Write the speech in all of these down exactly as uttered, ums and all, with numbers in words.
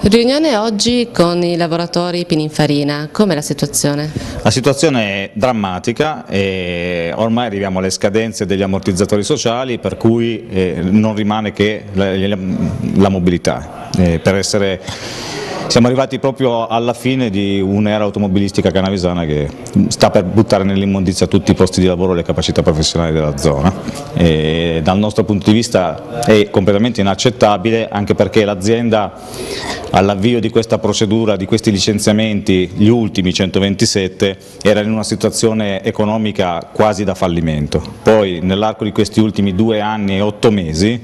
Riunione oggi con i lavoratori Pininfarina, com'è la situazione? La situazione è drammatica e ormai arriviamo alle scadenze degli ammortizzatori sociali, per cui eh, non rimane che la, la mobilità. Eh, per essere, siamo arrivati proprio alla fine di un'era automobilistica canavesana che sta per buttare nell'immondizia tutti i posti di lavoro e le capacità professionali della zona. E dal nostro punto di vista è completamente inaccettabile, anche perché l'azienda all'avvio di questa procedura, di questi licenziamenti, gli ultimi centoventisette, era in una situazione economica quasi da fallimento. Poi nell'arco di questi ultimi due anni e otto mesi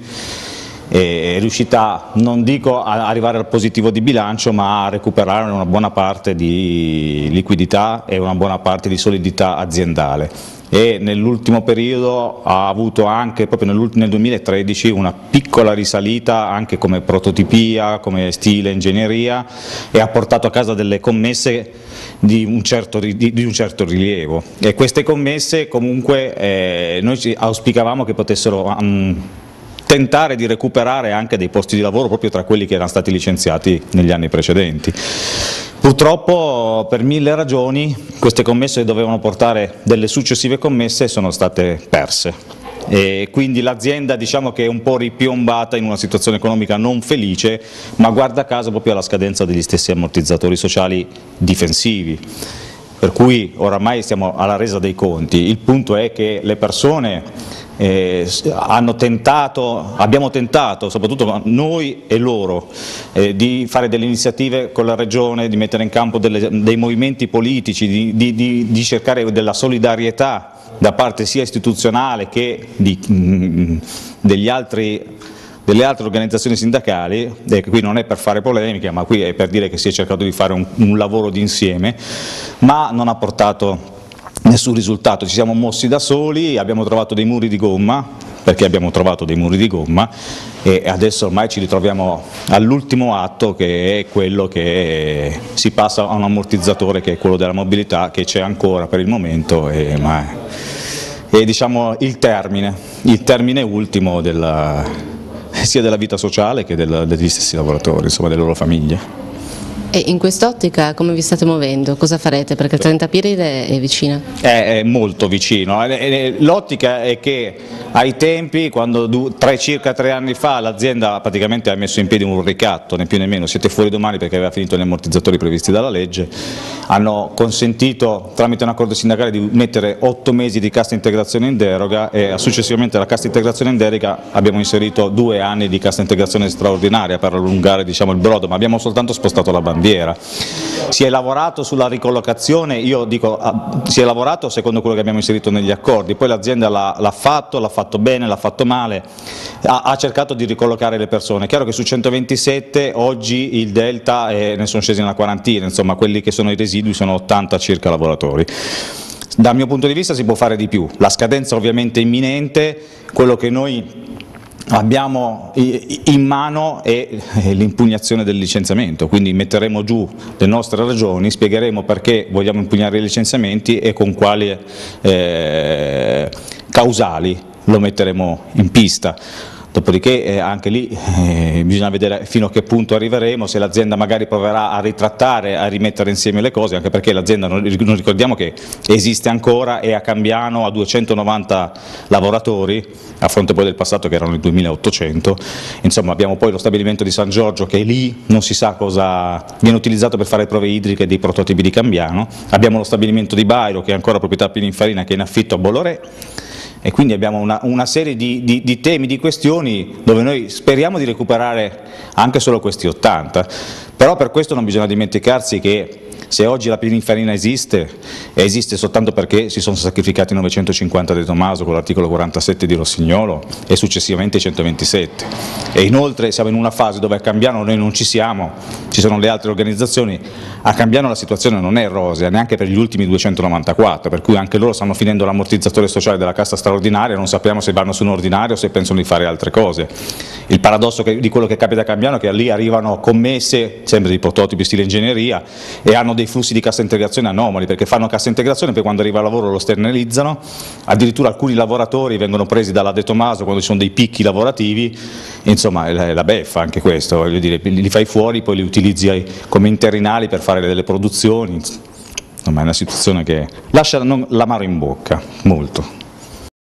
è riuscita, non dico ad arrivare al positivo di bilancio, ma a recuperare una buona parte di liquidità e una buona parte di solidità aziendale. E nell'ultimo periodo ha avuto anche, proprio nel duemilatredici, una piccola risalita anche come prototipia, come stile, ingegneria, e ha portato a casa delle commesse di un certo, di, di un certo rilievo. E queste commesse comunque eh, noi auspicavamo che potessero um, tentare di recuperare anche dei posti di lavoro proprio tra quelli che erano stati licenziati negli anni precedenti. Purtroppo per mille ragioni queste commesse dovevano portare delle successive commesse e sono state perse. E quindi l'azienda, diciamo che è un po' ripiombata in una situazione economica non felice, ma guarda caso proprio alla scadenza degli stessi ammortizzatori sociali difensivi. Per cui oramai siamo alla resa dei conti. Il punto è che le persone Eh, hanno tentato, abbiamo tentato, soprattutto noi e loro, eh, di fare delle iniziative con la Regione, di mettere in campo delle, dei movimenti politici, di, di, di, di cercare della solidarietà da parte sia istituzionale che di, mh, degli altri, delle altre organizzazioni sindacali. E qui non è per fare polemiche, ma qui è per dire che si è cercato di fare un, un lavoro d'insieme, ma non ha portato nessun risultato. Ci siamo mossi da soli, abbiamo trovato dei muri di gomma, perché abbiamo trovato dei muri di gomma, e adesso ormai ci ritroviamo all'ultimo atto, che è quello che si passa a un ammortizzatore, che è quello della mobilità, che c'è ancora per il momento, e, ma è, è diciamo il termine, il termine ultimo della, sia della vita sociale che del, degli stessi lavoratori, insomma delle loro famiglie. E in quest'ottica come vi state muovendo? Cosa farete? Perché il trenta Aprile è vicino. È, è molto vicino. L'ottica è che ai tempi, quando tre, circa tre anni fa, l'azienda praticamente ha messo in piedi un ricatto, né più né meno, siete fuori domani perché aveva finito gli ammortizzatori previsti dalla legge, hanno consentito tramite un accordo sindacale di mettere otto mesi di cassa integrazione in deroga, e successivamente alla cassa integrazione in deroga abbiamo inserito due anni di cassa integrazione straordinaria per allungare, diciamo, il brodo, ma abbiamo soltanto spostato la bandiera. Si è lavorato sulla ricollocazione, io dico si è lavorato secondo quello che abbiamo inserito negli accordi, poi l'azienda l'ha fatto, l'ha fatto bene, l'ha fatto male, ha, ha cercato di ricollocare le persone. È chiaro che su centoventisette oggi il delta è, ne sono scesi una quarantina, insomma quelli che sono i residui sono ottanta circa lavoratori. Dal mio punto di vista si può fare di più, la scadenza ovviamente è imminente, quello che noi abbiamo in mano è l'impugnazione del licenziamento, quindi metteremo giù le nostre ragioni, spiegheremo perché vogliamo impugnare i licenziamenti e con quali eh, causali lo metteremo in pista. Dopodiché eh, anche lì eh, bisogna vedere fino a che punto arriveremo, se l'azienda magari proverà a ritrattare, a rimettere insieme le cose, anche perché l'azienda, non ricordiamo che esiste ancora, e a Cambiano ha duecentonovanta lavoratori, a fronte poi del passato che erano i duemilaottocento, insomma abbiamo poi lo stabilimento di San Giorgio che lì non si sa cosa viene utilizzato per fare prove idriche dei prototipi di Cambiano, abbiamo lo stabilimento di Bairo che è ancora proprietà Pininfarina, che è in affitto a Bolloré. E quindi abbiamo una, una serie di, di, di temi, di questioni dove noi speriamo di recuperare anche solo questi ottanta, però per questo non bisogna dimenticarsi che se oggi la Pininfarina esiste, esiste soltanto perché si sono sacrificati novecentocinquanta De Tomaso con l'articolo quarantasette di Rossignolo e successivamente i centoventisette. E inoltre siamo in una fase dove a Cambiano noi non ci siamo, ci sono le altre organizzazioni, a Cambiano la situazione non è rosea, neanche per gli ultimi duecentonovantaquattro, per cui anche loro stanno finendo l'ammortizzatore sociale della cassa straordinaria, non sappiamo se vanno su un ordinario o se pensano di fare altre cose. Il paradosso che, di quello che capita a Cambiano è che lì arrivano commesse, sempre di prototipi stile ingegneria, e hanno hanno dei flussi di cassa integrazione anomali, perché fanno cassa integrazione, poi quando arriva il lavoro lo esternalizzano, addirittura alcuni lavoratori vengono presi dalla De Tomaso quando ci sono dei picchi lavorativi, insomma è la beffa anche questo, voglio dire, li fai fuori, poi li utilizzi come interinali per fare delle produzioni, insomma è una situazione che lascia l'amaro in bocca, molto.